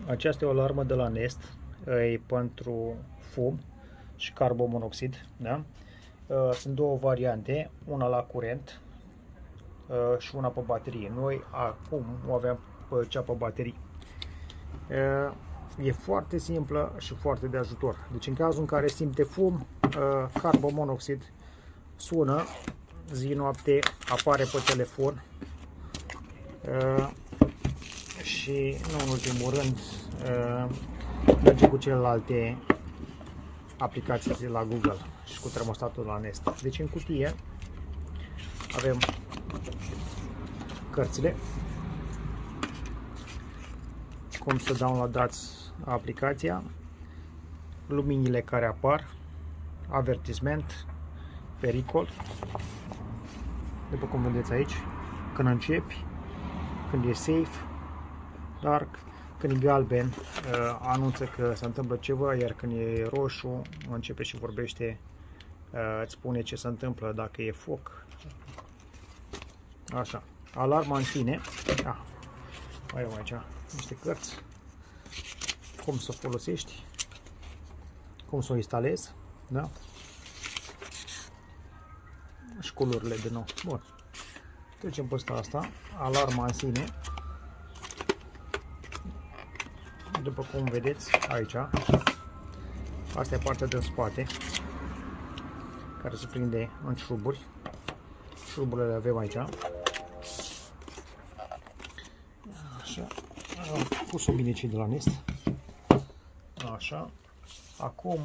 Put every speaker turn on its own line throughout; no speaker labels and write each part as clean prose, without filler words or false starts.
Aceasta e o alarmă de la Nest, e pentru fum și carbomonoxid, da? Sunt două variante, una la curent și una pe baterie. Noi acum o aveam pe cea pe baterie. E foarte simplă și foarte de ajutor. Deci în cazul în care simte fum, carbomonoxid, sună, zi-noapte, apare pe telefon și nu în ultimul rând merge cu celelalte aplicații de la Google și cu termostatul la Nest. Deci în cutie avem cărțile, cum să downloadați aplicația, luminile care apar, avertisment, pericol, după cum vedeți aici, când începi, când e safe, dark, când e galben anunță că se întâmplă ceva, iar când e roșu începe și vorbește, îți spune ce se întâmplă, dacă e foc. Așa, alarma în sine, mai am aici niște cărți, cum să o folosești, cum să o instalezi, da? Și culorile de nou. Bun. Trecem pe asta, alarma în sine. După cum vedeți aici, asta e partea de spate, care se prinde în șuruburi. Șuruburile le avem aici. Așa. Am pus-o bine cei de la Nest. Așa. Acum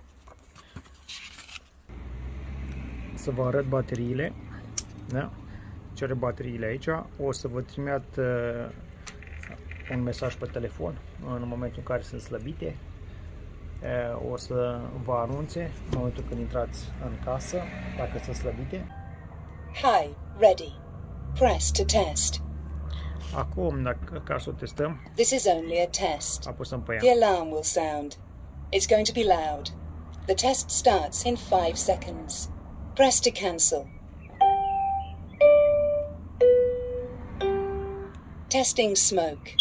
să vă arăt bateriile. Da? Cere bateriile aici. O să vă trimit un mesaj pe telefon în momentul în care sunt slăbite. O să vă anunțe în momentul când intrați în casă dacă sunt slăbite.
Hi, ready. Press to test.
Acum, ca să o testăm,
This is only a test.
apăsăm pe ea.
The alarm will sound. It's going to be loud. The test starts in 5 seconds. Press to cancel. Testing smoke.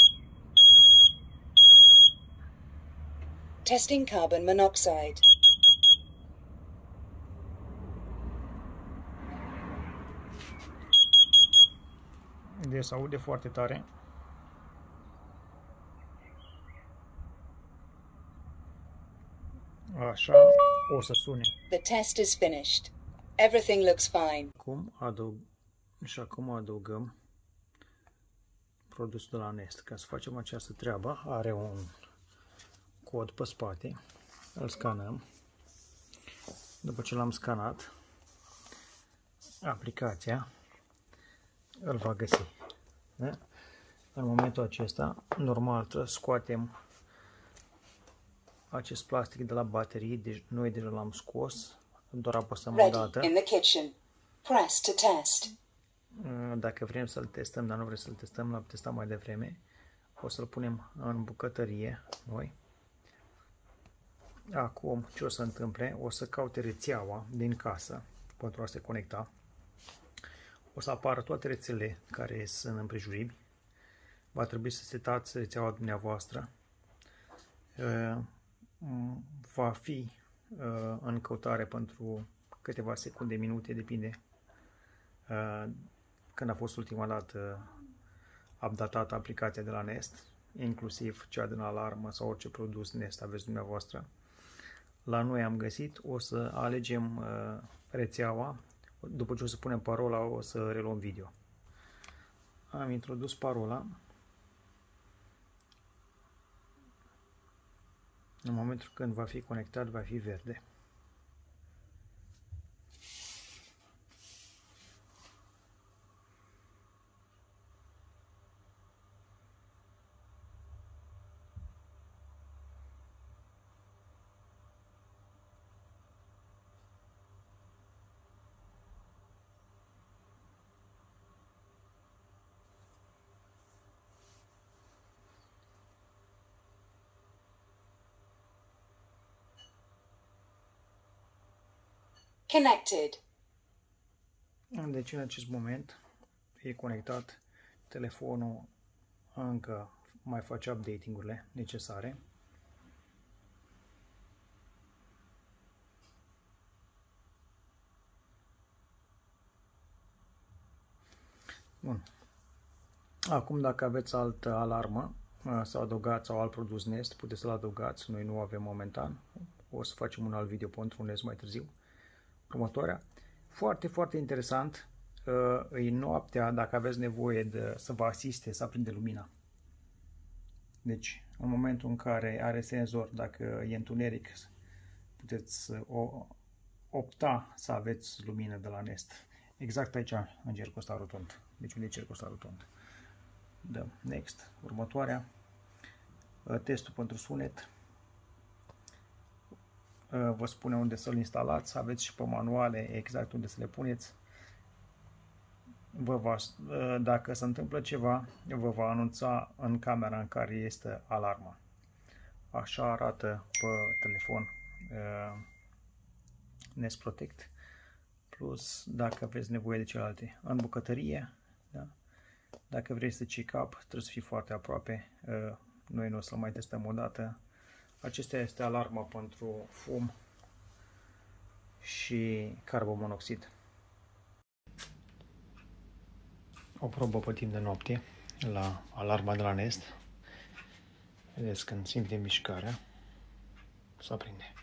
Testing carbon monoxide.
Deci se aude foarte tare. Așa, o să sune.
The test is finished. Everything looks fine.
Acum adăugăm produsul de la Nest. Ca să facem această treabă, are un cod pe spate. Îl scanăm. După ce l-am scanat, aplicația îl va găsi. Da? În momentul acesta, normal, trebuie să scoatem acest plastic de la baterie. Deci noi deja l-am scos. Doar apăsăm o dată.
Ready in the kitchen. Press to test.
Dacă vrem să-l testăm, dar nu vrem să-l testăm, l-am testat mai devreme. O să-l punem în bucătărie noi. Acum, ce o să întâmple? O să caute rețeaua din casă pentru a se conecta. O să apară toate rețelele care sunt împrejurimi. Va trebui să setați rețeaua dumneavoastră. Va fi în căutare pentru câteva secunde, minute, depinde când a fost ultima dată updatată aplicația de la Nest, inclusiv cea din alarmă sau orice produs Nest aveți dumneavoastră. La noi am găsit, o să alegem rețeaua, după ce o să punem parola, o să reluăm video. Am introdus parola. În momentul când va fi conectat, va fi verde.
Connected.
Deci în acest moment e conectat, telefonul încă mai face updating-urile necesare. Bun. Acum, dacă aveți altă alarmă să adăugați sau alt produs Nest, puteți să-l adăugați. Noi nu avem momentan. O să facem un alt video pentru Nest mai târziu. Următoarea. Foarte, foarte interesant. E noaptea, dacă aveți nevoie să vă asiste să aprinde lumina. Deci, în momentul în care are senzor, dacă e întuneric, puteți opta să aveți lumină de la Nest. Exact aici, în cercul ăsta rotund. Deci unde e cercul ăsta rotund. Dăm Next. Următoarea. Testul pentru sunet. Vă spune unde să-l instalați. Aveți și pe manuale exact unde să le puneți. Dacă se întâmplă ceva, vă va anunța în camera în care este alarma. Așa arată pe telefon Nest Protect. Plus, dacă aveți nevoie de celelalte, în bucătărie, da? Dacă vrei să check-up, trebuie să fii foarte aproape. Noi nu o să-l mai testăm o dată. Acesta este alarma pentru fum și carbomonoxid. O probă pe timp de noapte la alarma de la Nest. Vedeți, când simte mișcarea, se aprinde.